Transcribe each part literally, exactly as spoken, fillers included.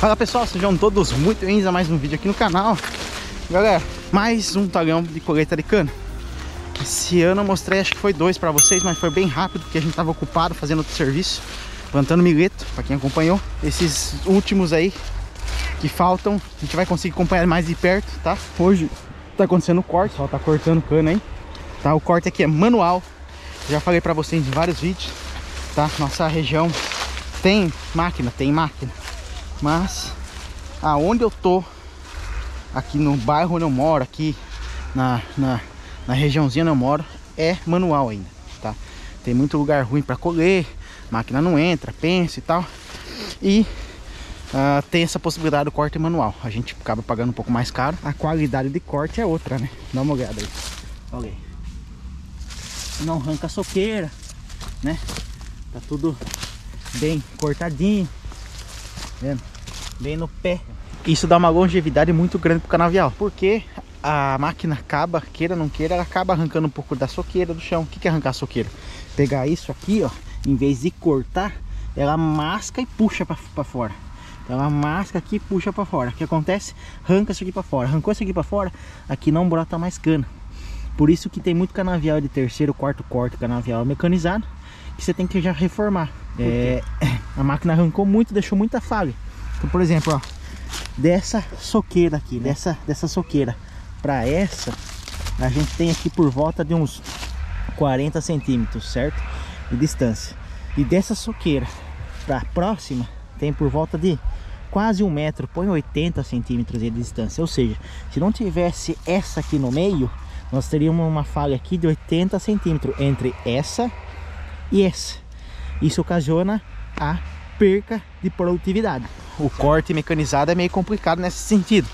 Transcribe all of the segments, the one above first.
Fala pessoal, sejam todos muito bem-vindos a mais um vídeo aqui no canal. Galera, mais um talhão de colheita de cana. Esse ano eu mostrei, acho que foi dois pra vocês, mas foi bem rápido porque a gente tava ocupado fazendo outro serviço, plantando milheto, pra quem acompanhou. Esses últimos aí que faltam, a gente vai conseguir acompanhar mais de perto, tá? Hoje tá acontecendo o corte, o pessoal tá cortando cana aí, tá? O corte aqui é manual, já falei pra vocês em vários vídeos, tá? Nossa região tem máquina, tem máquina, mas aonde eu tô, aqui no bairro onde eu moro, aqui na, na, na regiãozinha onde eu moro, é manual ainda, tá? Tem muito lugar ruim para colher, máquina não entra, pensa e tal. E uh, tem essa possibilidade do corte manual. A gente acaba pagando um pouco mais caro. A qualidade de corte é outra, né? Dá uma olhada aí. Olha aí. Não arranca a soqueira, né? Tá tudo bem cortadinho, vendo? Bem no pé. Isso dá uma longevidade muito grande pro canavial, porque a máquina acaba, queira ou não queira, ela acaba arrancando um pouco da soqueira do chão. O que é arrancar a soqueira? Pegar isso aqui, ó, em vez de cortar, ela masca e puxa pra, pra fora. Então ela masca aqui e puxa pra fora. O que acontece? Arranca isso aqui pra fora. Arrancou isso aqui pra fora, aqui não brota mais cana. Por isso que tem muito canavial de terceiro, quarto corte, canavial mecanizado, que você tem que já reformar. É, a máquina arrancou muito, deixou muita falha. Então, por exemplo, ó, dessa soqueira aqui, dessa, dessa soqueira para essa, a gente tem aqui por volta de uns quarenta centímetros, certo? De distância. E dessa soqueira para a próxima, tem por volta de quase um metro, põe oitenta centímetros de distância. Ou seja, se não tivesse essa aqui no meio, nós teríamos uma falha aqui de oitenta centímetros entre essa e essa. Isso ocasiona a perca de produtividade. O corte mecanizado é meio complicado nesse sentido.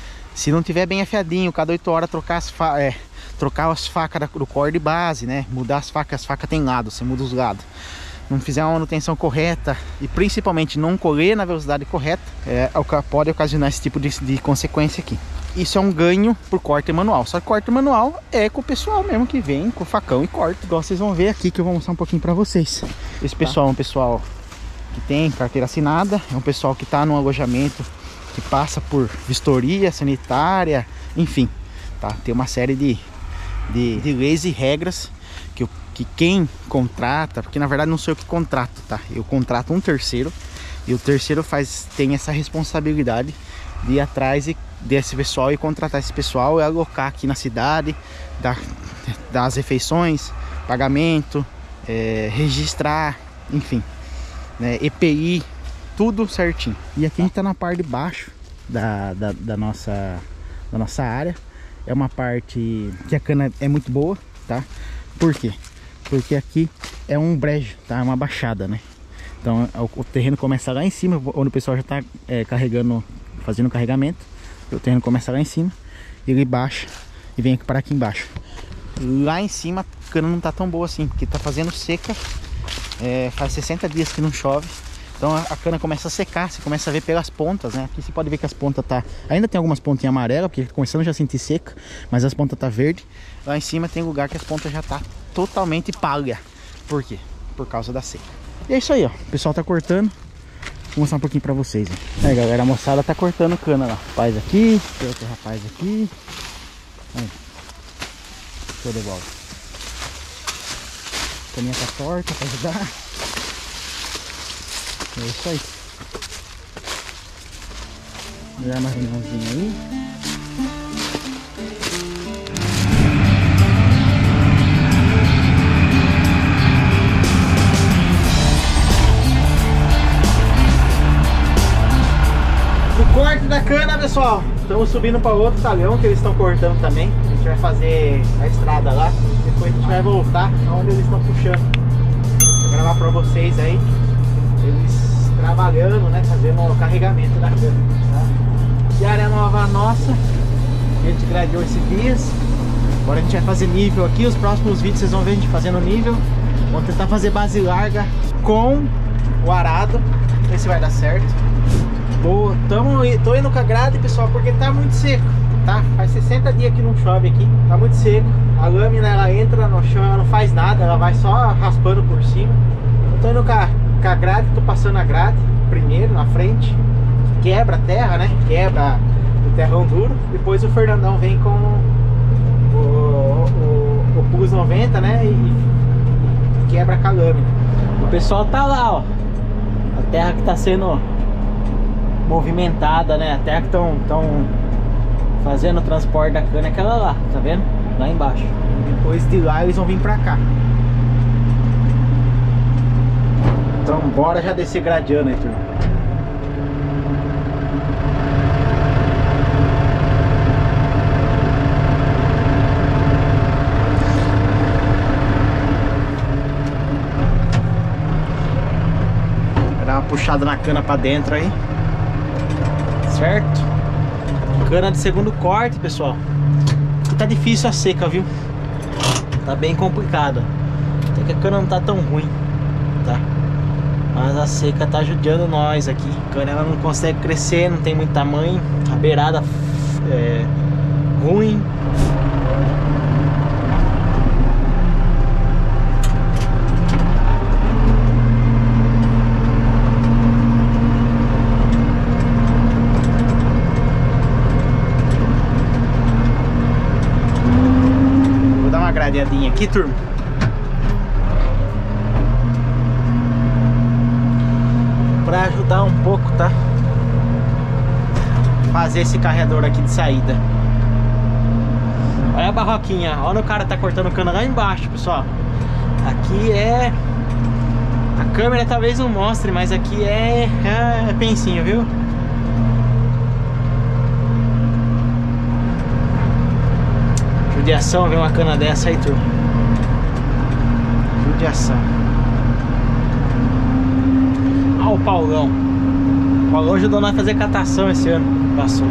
Se não tiver bem afiadinho, cada oito horas trocar as, fa é, trocar as facas do corte base, né? Mudar as facas, as facas tem lado, você muda os lados. Não fizer uma manutenção correta e principalmente não colher na velocidade correta, é, pode ocasionar esse tipo de, de consequência aqui. Isso é um ganho por corte manual. Só que corte manual é com o pessoal mesmo que vem com facão e corta, igual vocês vão ver aqui, que eu vou mostrar um pouquinho pra vocês. Esse pessoal tá? É um pessoal que tem carteira assinada, é um pessoal que está num alojamento que passa por vistoria sanitária, enfim, tá? Tem uma série de, de, de leis e regras que, eu, que quem contrata, porque na verdade não sou eu que contrato, tá? Eu contrato um terceiro e o terceiro faz, tem essa responsabilidade de ir atrás e desse pessoal e contratar esse pessoal e alocar aqui na cidade, dar, dar as refeições, pagamento, é, registrar, enfim, né, E P I, tudo certinho. E aqui a gente tá na parte de baixo da, da, da, nossa, da nossa área. É uma parte que a cana é muito boa, tá? Por quê? Porque aqui é um brejo, tá? É uma baixada, né? Então o, o terreno começa lá em cima, onde o pessoal já tá é, carregando, fazendo carregamento. O terreno começa lá em cima, ele baixa e vem aqui para aqui embaixo. Lá em cima a cana não tá tão boa assim, porque tá fazendo seca. É, faz sessenta dias que não chove, então a, a cana começa a secar, você começa a ver pelas pontas, né? Aqui você pode ver que as pontas tá, ainda tem algumas pontinhas amarelas, porque começando já a sentir seca, mas as pontas tá verde. Lá em cima tem lugar que as pontas já tá totalmente pálida. Por quê? Por causa da seca. E é isso aí, ó. O pessoal tá cortando. Vou mostrar um pouquinho pra vocês, ó. Aí galera, a moçada tá cortando cana lá. Rapaz aqui, tem outro rapaz aqui. Aí. Show de bola. A caminha tá torta pra ajudar. É isso aí. Vou dar uma reuniãozinha aí. O corte da cana, pessoal. Estamos subindo para outro talhão que eles estão cortando também. A gente vai fazer a estrada lá. Depois a gente vai voltar onde eles estão puxando. Vou gravar para vocês aí eles trabalhando, né? Fazendo o carregamento da cana, tá? E a área nova nossa, a gente gradeou esses dias. Agora a gente vai fazer nível aqui. Os próximos vídeos vocês vão ver a gente fazendo nível. Vamos tentar fazer base larga com o arado. Ver se vai dar certo. Tô, tamo, tô indo com a grade, pessoal, porque tá muito seco, tá? Faz sessenta dias que não chove aqui, tá muito seco. A lâmina, ela entra no chão, ela não faz nada, ela vai só raspando por cima. Eu tô indo com a, com a grade, tô passando a grade primeiro, na frente. quebra a terra, né? Quebra o terrão duro. Depois o Fernandão vem com o, o, o Pulse noventa, né? E, e quebra com a lâmina. O pessoal tá lá, ó. A terra que tá sendo movimentada, né? A terra que estão tão fazendo o transporte da cana é aquela lá, tá vendo? Lá embaixo. Depois de lá eles vão vir pra cá. Então bora já descer gradeando aí, turma. Vai dar uma puxada na cana pra dentro aí. Certo? Cana de segundo corte, pessoal. Aqui tá difícil a seca, viu? Tá bem complicado. Até que a cana não tá tão ruim, tá? Mas a seca tá ajudando nós aqui. A cana ela não consegue crescer, não tem muito tamanho. A beirada é ruim. Gradeadinha aqui, turma. Pra ajudar um pouco, tá? Fazer esse carregador aqui de saída. Olha a barroquinha. Olha o cara tá cortando cana lá embaixo, pessoal. Aqui é... A câmera talvez não mostre, mas aqui é... É pensinho, viu? Judiação ver uma cana dessa aí, turma. Judiação. Olha o Paulão. O Paulão ajudou nós a fazer catação esse ano. Passou.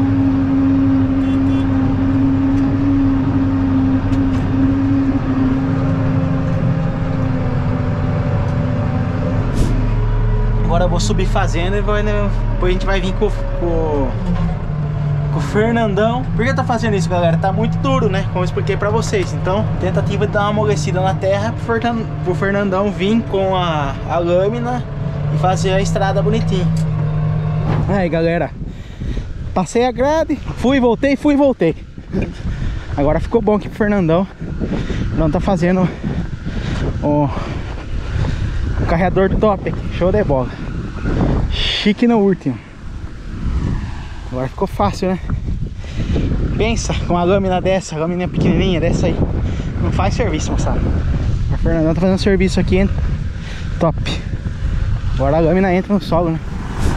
Agora eu vou subir fazendo e vou, né, depois a gente vai vir com, com o Fernandão. Por que eu tô fazendo isso, galera? Tá muito duro, né? Como eu expliquei pra vocês. Então, tentativa de dar uma amolecida na terra pro Fernandão vir com a, a lâmina e fazer a estrada bonitinho. Aí, galera, passei a grade, fui, voltei, fui, voltei. Agora ficou bom aqui pro Fernandão. Não tá fazendo o, o carregador top aqui. Show de bola. Chique no último. Agora ficou fácil, né? Pensa, com uma lâmina dessa, lâmina pequenininha dessa aí, não faz serviço, moçada. A Fernandão tá fazendo serviço aqui, hein? Top. Agora a lâmina entra no solo, né?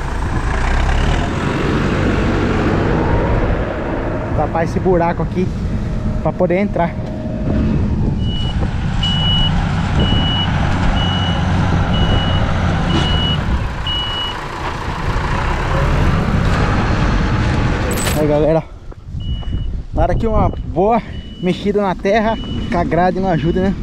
Tapar esse buraco aqui pra poder entrar. Aí, galera, dar aqui uma boa mexida na terra, que a grade não ajuda, né?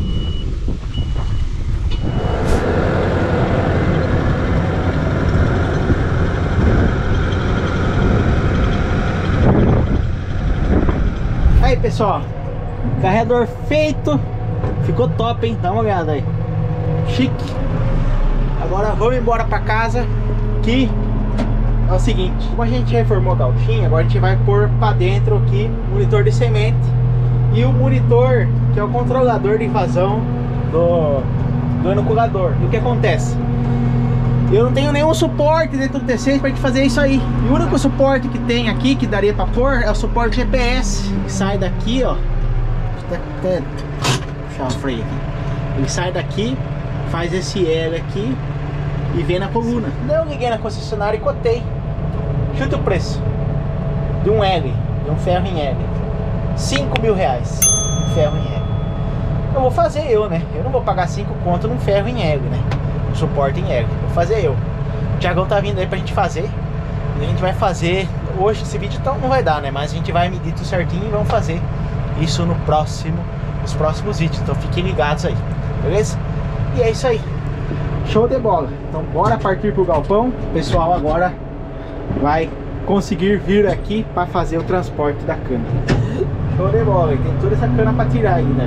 Aí, pessoal, carregador feito, ficou top, hein? Dá uma olhada aí, chique. Agora vamos embora pra casa, que é o seguinte, como a gente reformou a gauchinha, agora a gente vai pôr pra dentro aqui o monitor de semente e o monitor que é o controlador de invasão do, do inoculador. E o que acontece? Eu não tenho nenhum suporte dentro do T seis pra gente fazer isso aí. E o único suporte que tem aqui, que daria pra pôr, é o suporte G P S, que sai daqui, ó. Deixa eu até puxar o freio aqui. Ele sai daqui, faz esse L aqui e vem na coluna. Daí eu liguei na concessionária e cotei. Chuta o preço de um L, de um ferro em L, cinco mil reais, um ferro em L. Eu vou fazer eu, né? Eu não vou pagar cinco conto num ferro em L, né? Um suporte em L, vou fazer eu. O Thiagão tá vindo aí pra gente fazer. E a gente vai fazer hoje. Esse vídeo então não vai dar, né? Mas a gente vai medir tudo certinho e vamos fazer isso no próximo, nos próximos vídeos. Então fiquem ligados aí, beleza? E é isso aí. Show de bola. Então bora partir pro galpão. O pessoal agora vai conseguir vir aqui para fazer o transporte da cana. Show de bola. E tem toda essa cana para tirar ainda.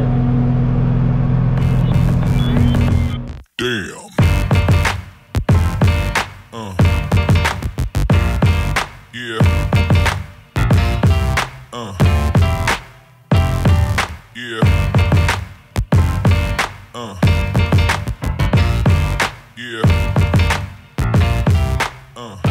Damn. Uh. Uh. Yeah. Uh. Yeah. Uh.